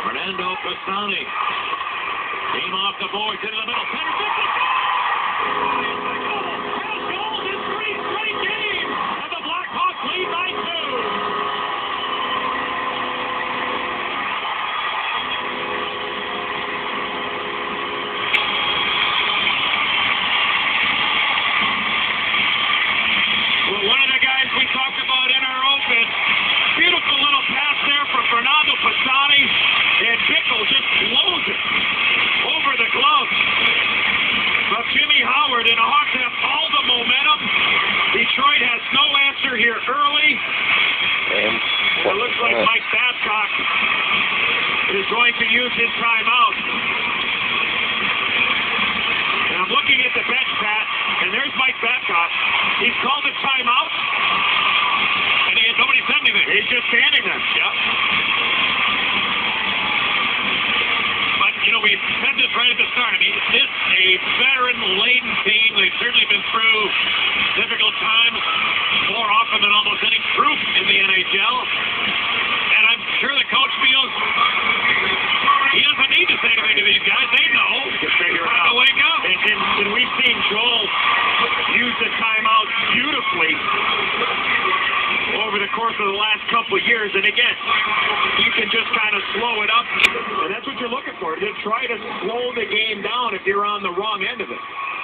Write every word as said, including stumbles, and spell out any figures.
Fernando Pisani came off the boards into the middle. Pettersson has goals in three straight games, and the Blackhawks lead by two. Well, one of the guys we talked about in our open, beautiful little pass there from Fernando Pisani, and Bickell just blows it over the glove of Jimmy Howard, and the Hawks have all the momentum. Detroit has no answer here early. And it looks like Mike Babcock is going to use his timeout. And I'm looking at the bench, Pat, and there's Mike Babcock. He's called a timeout, and he, nobody said anything. He's just standing there. Yep. But, you know, we said this right at the start. I mean, this is a veteran-laden team. They've certainly been through difficult times more often than almost any group in the N H L. And I'm sure the coach feels he doesn't need to say anything to these guys. They know. You can figure it out. To wake up. And, and, and we've seen Joel use the timeout beautifully over the course of the last couple of years. And again, you can just kind of slow it up. And that's what you're looking for, to try to slow the game down if you're on the wrong end of it.